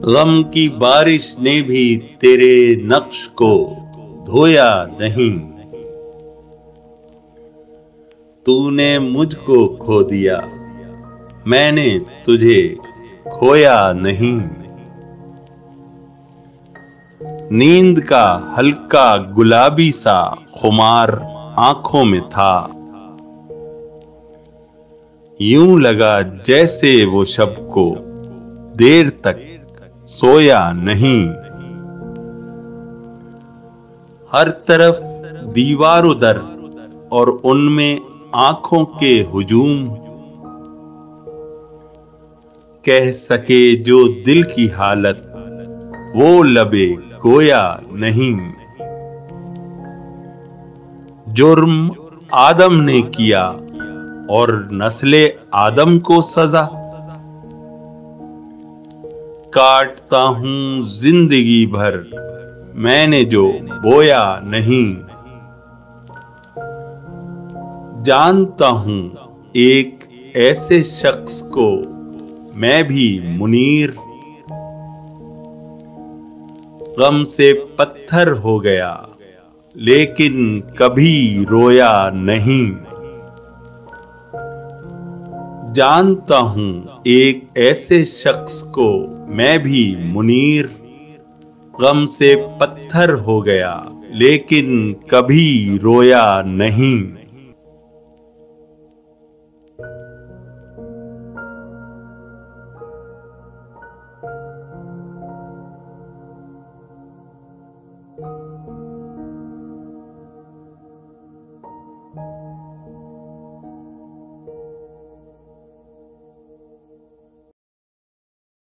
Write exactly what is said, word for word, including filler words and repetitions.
गम की बारिश ने भी तेरे नक्श को धोया नहीं। तूने मुझको खो दिया, मैंने तुझे खोया नहीं। नींद का हल्का गुलाबी सा खुमार आंखों में था। यूं लगा जैसे वो शब को देर तक सोया नहीं। हर तरफ दीवारों दर और उनमें आंखों के हुजूम। कह सके जो दिल की हालत वो लबे गोया नहीं। जुर्म आदम ने किया और नस्ले आदम को सजा। काटता हूं जिंदगी भर मैंने जो बोया नहीं। जानता हूं एक ऐसे शख्स को मैं भी मुनीर। गम से पत्थर हो गया लेकिन कभी रोया नहीं। जानता हूं एक ऐसे शख्स को मैं भी मुनीर। गम से पत्थर हो गया लेकिन कभी रोया नहीं।